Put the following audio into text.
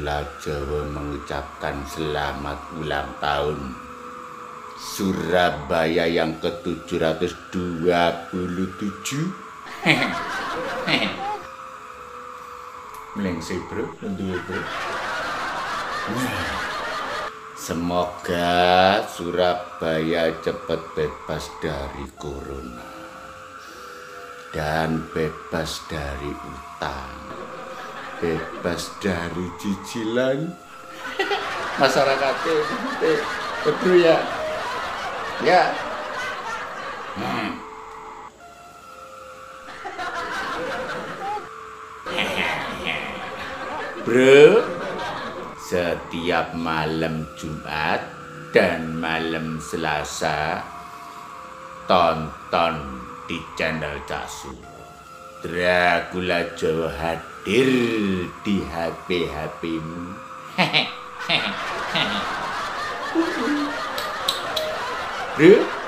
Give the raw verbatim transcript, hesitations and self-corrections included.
Dracula Jawa mengucapkan selamat ulang tahun Surabaya yang ke tujuh ratus dua puluh tujuh. Melengsih bro, nentuin bro. Semoga Surabaya cepat bebas dari corona dan bebas dari utang, bebas dari cicilan. Masyarakatnya betul ya, ya. Hmm. Bro, setiap malam Jumat dan malam Selasa tonton di channel Casu. Dracula Jawa hadir di H P H P-mu. Bro,